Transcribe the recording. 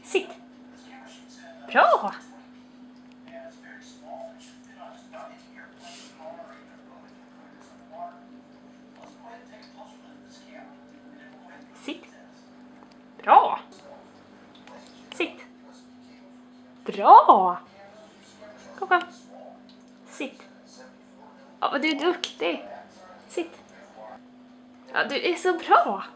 Sitt. Bra! Sitt. Bra! Sitt. Bra! Kom. Sitt. Ja, du är duktig. Sitt. Ja, du är så bra.